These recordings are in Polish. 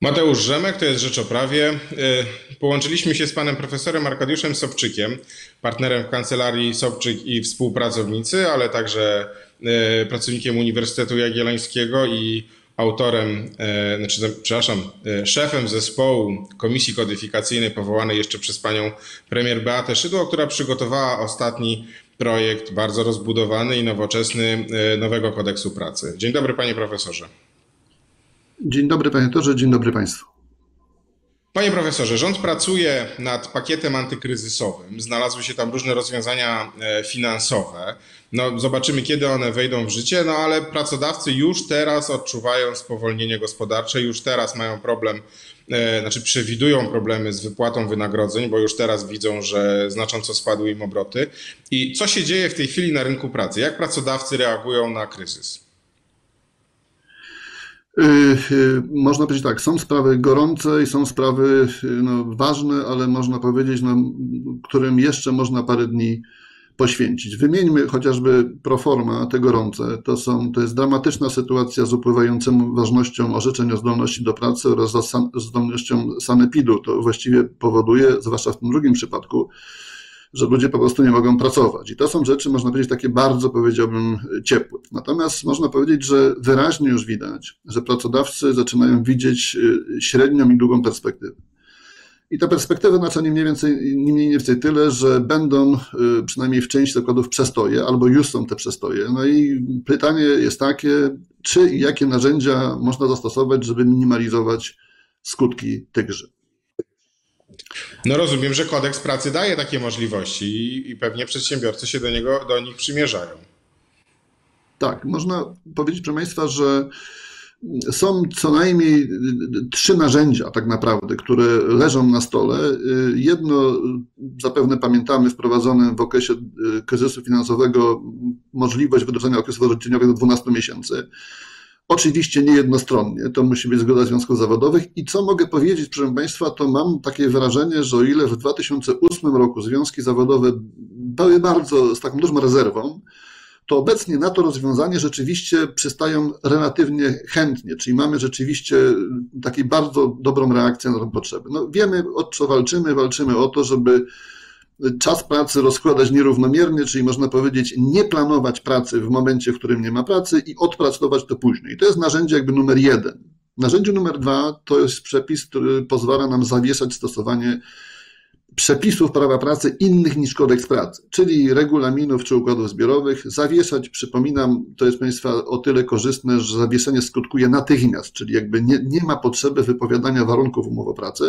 Mateusz Rzemek, to jest Rzecz o Prawie. Połączyliśmy się z panem profesorem Arkadiuszem Sobczykiem, partnerem w kancelarii Sobczyk i współpracownicy, ale także pracownikiem Uniwersytetu Jagiellońskiego i autorem, szefem zespołu Komisji Kodyfikacyjnej powołanej jeszcze przez panią premier Beatę Szydło, która przygotowała ostatni projekt bardzo rozbudowany i nowoczesny nowego kodeksu pracy. Dzień dobry, panie profesorze. Dzień dobry, panie doktorze, dzień dobry państwu. Panie profesorze, rząd pracuje nad pakietem antykryzysowym. Znalazły się tam różne rozwiązania finansowe. No, zobaczymy, kiedy one wejdą w życie, no ale pracodawcy już teraz odczuwają spowolnienie gospodarcze, już teraz mają problem, przewidują problemy z wypłatą wynagrodzeń, bo już teraz widzą, że znacząco spadły im obroty. I co się dzieje w tej chwili na rynku pracy? Jak pracodawcy reagują na kryzys? Można powiedzieć tak, są sprawy gorące i są sprawy ważne, ale można powiedzieć, którym jeszcze można parę dni poświęcić. Wymieńmy chociażby pro forma te gorące. To jest dramatyczna sytuacja z upływającą ważnością orzeczeń o zdolności do pracy oraz zdolnością sanepidu. To właściwie powoduje, zwłaszcza w tym drugim przypadku, że ludzie po prostu nie mogą pracować. I to są rzeczy, można powiedzieć, takie bardzo, powiedziałbym, ciepłe. Natomiast można powiedzieć, że wyraźnie już widać, że pracodawcy zaczynają widzieć średnią i długą perspektywę. I ta perspektywa oznacza nie mniej więcej tyle, że będą przynajmniej w części zakładów przestoje, albo już są te przestoje. No i pytanie jest takie, czy i jakie narzędzia można zastosować, żeby minimalizować skutki tychże. No rozumiem, że kodeks pracy daje takie możliwości i pewnie przedsiębiorcy się do nich przymierzają. Tak, można powiedzieć, proszę państwa, że są co najmniej 3 narzędzia tak naprawdę, które leżą na stole. Jedno zapewne pamiętamy, wprowadzone w okresie kryzysu finansowego możliwość wydłużenia okresu rozliczeniowego do 12 miesięcy. Oczywiście nie jednostronnie, to musi być zgoda związków zawodowych i co mogę powiedzieć, proszę państwa, to mam takie wrażenie, że o ile w 2008 roku związki zawodowe były bardzo z taką dużą rezerwą, to obecnie na to rozwiązanie rzeczywiście przystają relatywnie chętnie, czyli mamy rzeczywiście taką bardzo dobrą reakcję na tę potrzebę. No, wiemy, o co walczymy. Walczymy o to, żeby czas pracy rozkładać nierównomiernie, czyli można powiedzieć nie planować pracy w momencie, w którym nie ma pracy i odpracować to później. I to jest narzędzie jakby numer 1. Narzędzie numer 2 to jest przepis, który pozwala nam zawieszać stosowanie przepisów prawa pracy innych niż kodeks pracy, czyli regulaminów czy układów zbiorowych. Zawieszać, przypominam, to jest państwa o tyle korzystne, że zawieszenie skutkuje natychmiast, czyli jakby nie ma potrzeby wypowiadania warunków umowy o pracy.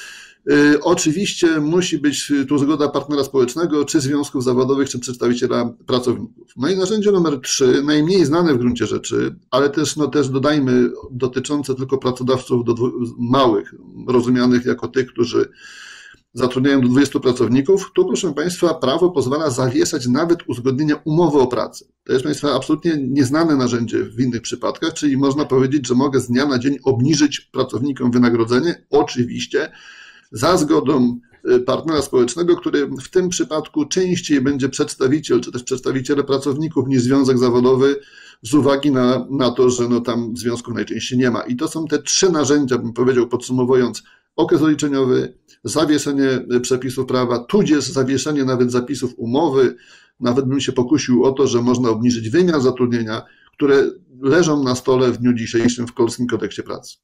Oczywiście musi być tu zgoda partnera społecznego, czy związków zawodowych, czy przedstawiciela pracowników. No i narzędzie numer 3, najmniej znane w gruncie rzeczy, ale też dodajmy, dotyczące tylko pracodawców małych, rozumianych jako tych, którzy zatrudniają do 20 pracowników. Tu, proszę państwa, prawo pozwala zawieszać nawet uzgodnienia umowy o pracę. To jest państwa absolutnie nieznane narzędzie w innych przypadkach, czyli można powiedzieć, że mogę z dnia na dzień obniżyć pracownikom wynagrodzenie, oczywiście za zgodą partnera społecznego, który w tym przypadku częściej będzie przedstawiciel, czy też przedstawiciele pracowników niż związek zawodowy, z uwagi na to, że tam związków najczęściej nie ma. I to są te 3 narzędzia, bym powiedział, podsumowując, okres rozliczeniowy, zawieszenie przepisów prawa, tudzież zawieszenie nawet zapisów umowy, nawet bym się pokusił o to, że można obniżyć wymiar zatrudnienia, które leżą na stole w dniu dzisiejszym w polskim kodeksie pracy.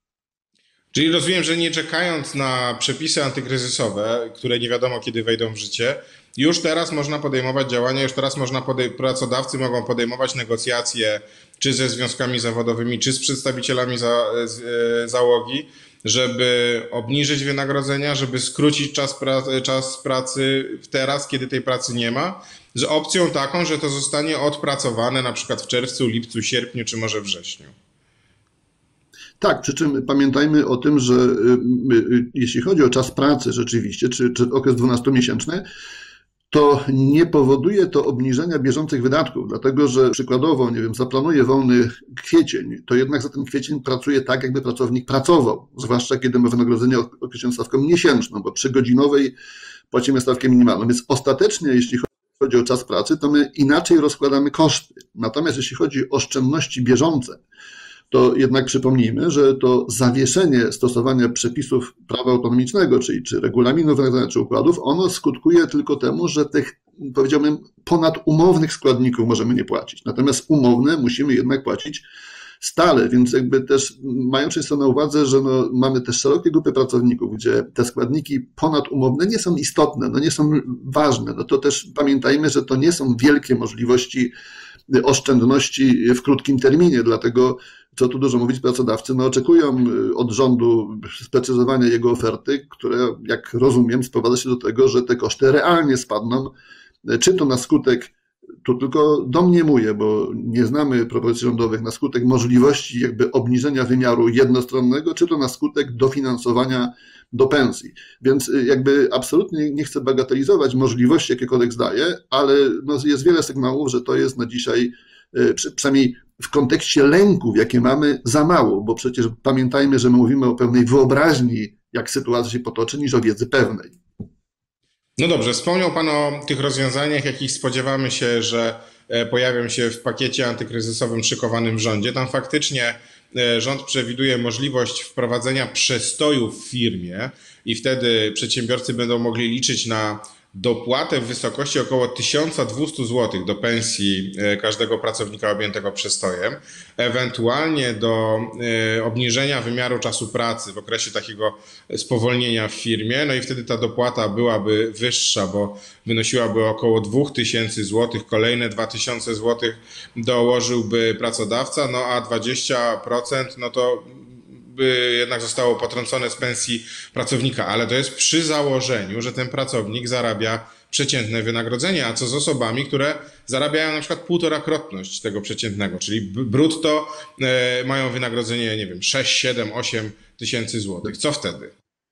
Czyli rozumiem, że nie czekając na przepisy antykryzysowe, które nie wiadomo kiedy wejdą w życie, już teraz można podejmować działania, już teraz pracodawcy mogą podejmować negocjacje czy ze związkami zawodowymi, czy z przedstawicielami załogi, żeby obniżyć wynagrodzenia, żeby skrócić czas pracy teraz, kiedy tej pracy nie ma, z opcją taką, że to zostanie odpracowane na przykład w czerwcu, lipcu, sierpniu czy może wrześniu. Tak, przy czym pamiętajmy o tym, że jeśli chodzi o czas pracy rzeczywiście, czy okres 12-miesięczny, to nie powoduje to obniżenia bieżących wydatków, dlatego że przykładowo, zaplanuję wolny kwiecień, to jednak za ten kwiecień pracuje tak, jakby pracownik pracował, zwłaszcza kiedy ma wynagrodzenie określone stawką miesięczną, bo przy godzinowej płacimy stawkę minimalną, więc ostatecznie, jeśli chodzi o czas pracy, to my inaczej rozkładamy koszty. Natomiast jeśli chodzi o oszczędności bieżące, to jednak przypomnijmy, że to zawieszenie stosowania przepisów prawa autonomicznego, czyli czy regulaminów wynagrodzenia, czy układów, ono skutkuje tylko temu, że tych, powiedziałbym, ponadumownych składników możemy nie płacić. Natomiast umowne musimy jednak płacić stale, więc jakby też mając często na uwadze, że mamy też szerokie grupy pracowników, gdzie te składniki ponadumowne nie są istotne, nie są ważne, to też pamiętajmy, że to nie są wielkie możliwości oszczędności w krótkim terminie, dlatego co tu dużo mówić, pracodawcy oczekują od rządu sprecyzowania jego oferty, które, jak rozumiem, sprowadza się do tego, że te koszty realnie spadną, czy to na skutek, tu tylko domniemuję, bo nie znamy propozycji rządowych, na skutek możliwości jakby obniżenia wymiaru jednostronnego, czy to na skutek dofinansowania do pensji. Więc jakby absolutnie nie chcę bagatelizować możliwości, jakie kodeks daje, ale jest wiele sygnałów, że to jest na dzisiaj, przynajmniej w kontekście lęków, jakie mamy, za mało, bo przecież pamiętajmy, że my mówimy o pewnej wyobraźni, jak sytuacja się potoczy, niż o wiedzy pewnej. No dobrze, wspomniał Pan o tych rozwiązaniach, jakich spodziewamy się, że pojawią się w pakiecie antykryzysowym szykowanym w rządzie. Tam faktycznie rząd przewiduje możliwość wprowadzenia przestoju w firmie i wtedy przedsiębiorcy będą mogli liczyć na dopłatę w wysokości około 1200 zł do pensji każdego pracownika objętego przestojem, ewentualnie do obniżenia wymiaru czasu pracy w okresie takiego spowolnienia w firmie, no i wtedy ta dopłata byłaby wyższa, bo wynosiłaby około 2000 zł, kolejne 2000 zł dołożyłby pracodawca, no a 20% no to by jednak zostało potrącone z pensji pracownika, ale to jest przy założeniu, że ten pracownik zarabia przeciętne wynagrodzenie, a co z osobami, które zarabiają na przykład 1,5-krotność tego przeciętnego, czyli brutto mają wynagrodzenie, nie wiem, 6, 7, 8 tysięcy złotych. Co wtedy?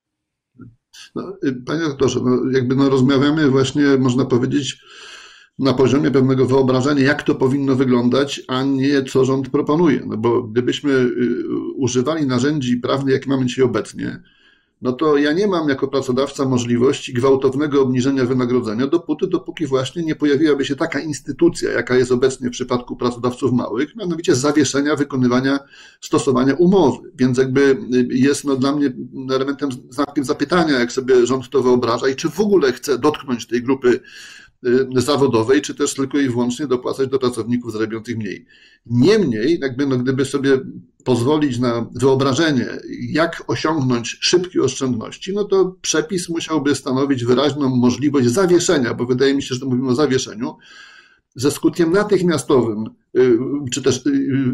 Panie doktorze, rozmawiamy właśnie, można powiedzieć, na poziomie pewnego wyobrażenia, jak to powinno wyglądać, a nie co rząd proponuje. Bo gdybyśmy używali narzędzi prawnych, jakie mamy dzisiaj obecnie, to ja nie mam jako pracodawca możliwości gwałtownego obniżenia wynagrodzenia dopóki właśnie nie pojawiłaby się taka instytucja, jaka jest obecnie w przypadku pracodawców małych, mianowicie zawieszenia wykonywania, stosowania umowy. Więc jest dla mnie elementem znakiem zapytania, jak sobie rząd to wyobraża i czy w ogóle chce dotknąć tej grupy zawodowej, czy też tylko i wyłącznie dopłacać do pracowników zarabiających mniej. Niemniej, gdyby sobie pozwolić na wyobrażenie, jak osiągnąć szybkie oszczędności, to przepis musiałby stanowić wyraźną możliwość zawieszenia, bo wydaje mi się, że mówimy o zawieszeniu, ze skutkiem natychmiastowym, czy też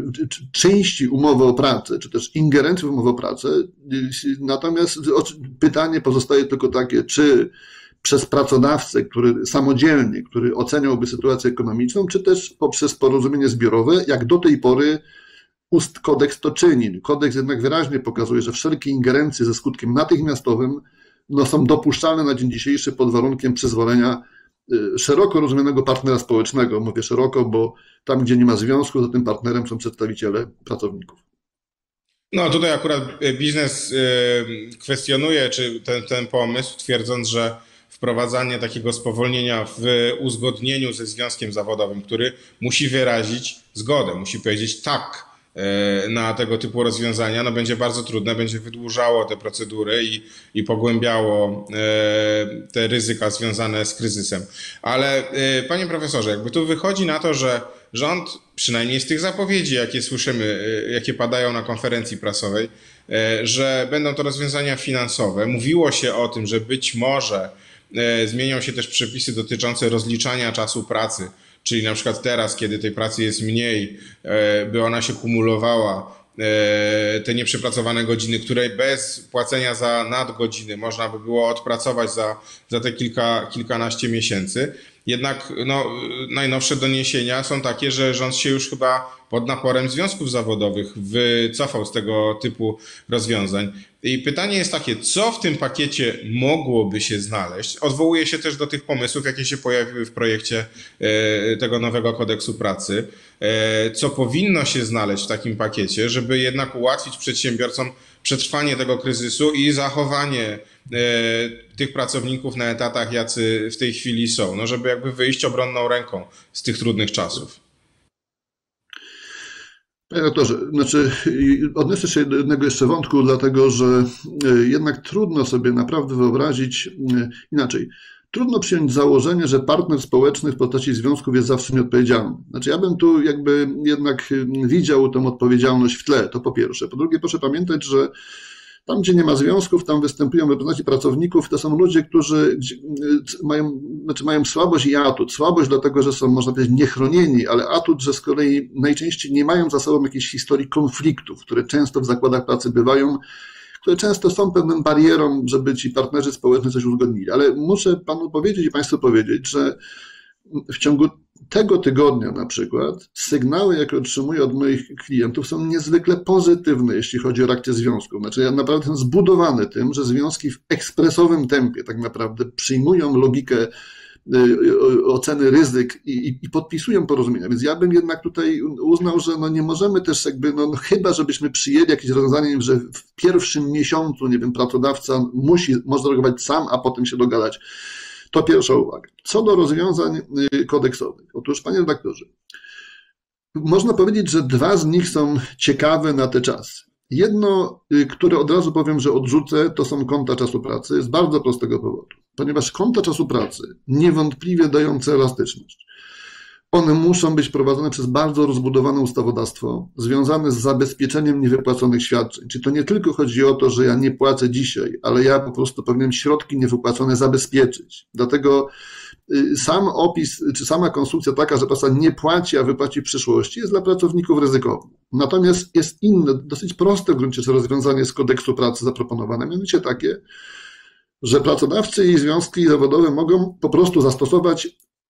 części umowy o pracę, czy też ingerencji w umowę o pracę. Natomiast pytanie pozostaje tylko takie, czy przez pracodawcę, który oceniałby sytuację ekonomiczną, czy też poprzez porozumienie zbiorowe, jak do tej pory kodeks to czyni. Kodeks jednak wyraźnie pokazuje, że wszelkie ingerencje ze skutkiem natychmiastowym są dopuszczalne na dzień dzisiejszy pod warunkiem przyzwolenia szeroko rozumianego partnera społecznego. Mówię szeroko, bo tam, gdzie nie ma związku, to tym partnerem są przedstawiciele pracowników. No tutaj akurat biznes kwestionuje czy ten pomysł, twierdząc, że wprowadzanie takiego spowolnienia w uzgodnieniu ze związkiem zawodowym, który musi wyrazić zgodę, musi powiedzieć tak na tego typu rozwiązania, będzie bardzo trudne, będzie wydłużało te procedury i pogłębiało te ryzyka związane z kryzysem. Ale panie profesorze, tu wychodzi na to, że rząd, przynajmniej z tych zapowiedzi, jakie słyszymy, jakie padają na konferencji prasowej, że będą to rozwiązania finansowe. Mówiło się o tym, że być może zmienią się też przepisy dotyczące rozliczania czasu pracy, czyli na przykład teraz, kiedy tej pracy jest mniej, by ona się kumulowała, te nieprzepracowane godziny, które bez płacenia za nadgodziny można by było odpracować za te kilkanaście miesięcy. Jednak najnowsze doniesienia są takie, że rząd się już chyba pod naporem związków zawodowych wycofał z tego typu rozwiązań. I pytanie jest takie, co w tym pakiecie mogłoby się znaleźć? Odwołuje się też do tych pomysłów, jakie się pojawiły w projekcie tego nowego kodeksu pracy. Co powinno się znaleźć w takim pakiecie, żeby jednak ułatwić przedsiębiorcom przetrwanie tego kryzysu i zachowanie tych pracowników na etatach, jacy w tej chwili są, żeby wyjść obronną ręką z tych trudnych czasów. Panie doktorze, znaczy odniosę się do jednego jeszcze wątku, dlatego że jednak trudno sobie naprawdę wyobrazić inaczej. Trudno przyjąć założenie, że partner społeczny w postaci związków jest zawsze nieodpowiedzialny. Znaczy ja bym tu jakby jednak widział tę odpowiedzialność w tle, to po pierwsze. Po drugie, proszę pamiętać, że tam, gdzie nie ma związków, tam występują reprezentanci pracowników. To są ludzie, którzy mają słabość i atut. Słabość dlatego, że są, można powiedzieć, niechronieni, ale atut, że z kolei najczęściej nie mają za sobą jakiejś historii konfliktów, które często w zakładach pracy bywają, które często są pewną barierą, żeby ci partnerzy społeczni coś uzgodnili. Ale muszę panu powiedzieć i państwu powiedzieć, że w ciągu tego tygodnia na przykład sygnały, jakie otrzymuję od moich klientów, są niezwykle pozytywne, jeśli chodzi o reakcję związków. Znaczy ja naprawdę jestem zbudowany tym, że związki w ekspresowym tempie tak naprawdę przyjmują logikę oceny ryzyk i podpisują porozumienia. Więc ja bym jednak tutaj uznał, że no nie możemy też jakby, no chyba żebyśmy przyjęli jakieś rozwiązanie, że w pierwszym miesiącu, nie wiem, pracodawca może reagować sam, a potem się dogadać. To pierwsza uwaga. Co do rozwiązań kodeksowych. Otóż, panie redaktorze, można powiedzieć, że dwa z nich są ciekawe na te czasy. Jedno, które od razu powiem, że odrzucę, to są konta czasu pracy z bardzo prostego powodu. Ponieważ konta czasu pracy niewątpliwie dające elastyczność. One muszą być prowadzone przez bardzo rozbudowane ustawodawstwo związane z zabezpieczeniem niewypłaconych świadczeń. Czyli to nie tylko chodzi o to, że ja nie płacę dzisiaj, ale ja po prostu powinienem środki niewypłacone zabezpieczyć. Dlatego sam opis, czy sama konstrukcja taka, że praca nie płaci, a wypłaci w przyszłości, jest dla pracowników ryzykowna. Natomiast jest inne, dosyć proste w gruncie rzeczy rozwiązanie z kodeksu pracy zaproponowane, mianowicie takie, że pracodawcy i związki zawodowe mogą po prostu zastosować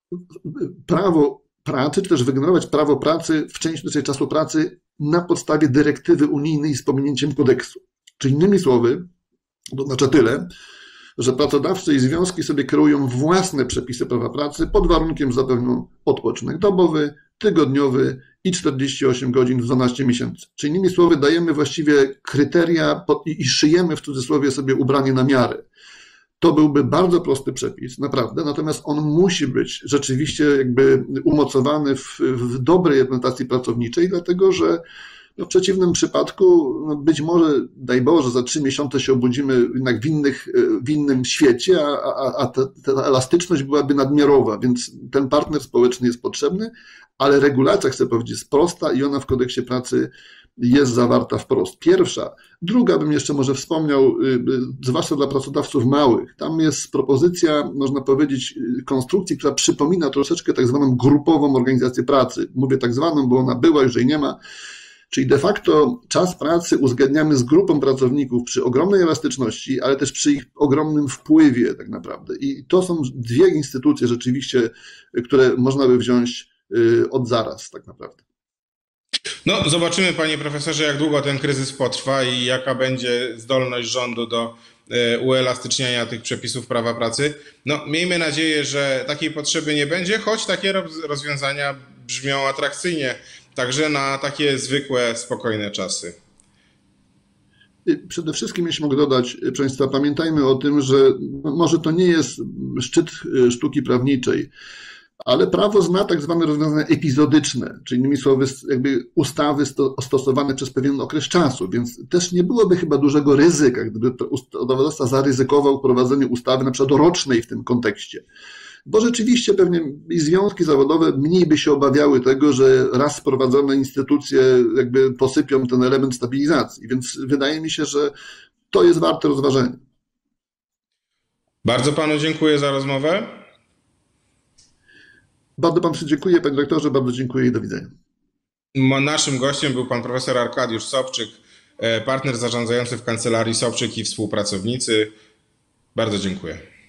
prawo pracy, czy też wygenerować prawo pracy w części czasu pracy na podstawie dyrektywy unijnej z pominięciem kodeksu. Czyli innymi słowy, to znaczy tyle, że pracodawcy i związki sobie kreują własne przepisy prawa pracy pod warunkiem, że zapewnią odpoczynek dobowy, tygodniowy i 48 godzin w 12 miesięcy. Czyli innymi słowy dajemy właściwie kryteria i szyjemy w cudzysłowie sobie ubranie na miarę. To byłby bardzo prosty przepis, naprawdę, natomiast on musi być rzeczywiście jakby umocowany w dobrej reprezentacji pracowniczej, dlatego że no w przeciwnym przypadku być może, daj Boże, za 3 miesiące się obudzimy jednak w innym świecie, a ta elastyczność byłaby nadmiarowa, więc ten partner społeczny jest potrzebny, ale regulacja, chcę powiedzieć, jest prosta i ona w kodeksie pracy jest zawarta wprost. Pierwsza. Druga bym jeszcze może wspomniał, zwłaszcza dla pracodawców małych. Tam jest propozycja, można powiedzieć, konstrukcji, która przypomina troszeczkę tak zwaną grupową organizację pracy. Mówię tak zwaną, bo ona była, już jej nie ma. Czyli de facto czas pracy uzgadniamy z grupą pracowników przy ogromnej elastyczności, ale też przy ich ogromnym wpływie tak naprawdę. I to są dwie instytucje rzeczywiście, które można by wziąć od zaraz tak naprawdę. No, zobaczymy, panie profesorze, jak długo ten kryzys potrwa i jaka będzie zdolność rządu do uelastyczniania tych przepisów prawa pracy. No, miejmy nadzieję, że takiej potrzeby nie będzie, choć takie rozwiązania brzmią atrakcyjnie, także na takie zwykłe, spokojne czasy. Przede wszystkim, jeśli mogę dodać, proszę Państwa, pamiętajmy o tym, że może to nie jest szczyt sztuki prawniczej, ale prawo zna tak zwane rozwiązania epizodyczne, czyli innymi słowy jakby ustawy stosowane przez pewien okres czasu, więc też nie byłoby chyba dużego ryzyka, gdyby ustawodawca zaryzykował wprowadzenie ustawy na przykład rocznej w tym kontekście. Bo rzeczywiście pewnie i związki zawodowe mniej by się obawiały tego, że raz sprowadzone instytucje jakby posypią ten element stabilizacji, więc wydaje mi się, że to jest warte rozważenia. Bardzo panu dziękuję za rozmowę. Bardzo panu dziękuję, panie dyrektorze, bardzo dziękuję i do widzenia. Naszym gościem był pan profesor Arkadiusz Sobczyk, partner zarządzający w kancelarii Sobczyk i współpracownicy. Bardzo dziękuję.